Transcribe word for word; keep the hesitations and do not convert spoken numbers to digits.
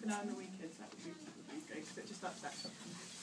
an hour on the weekends, that would be, that would be great, because it just adds that.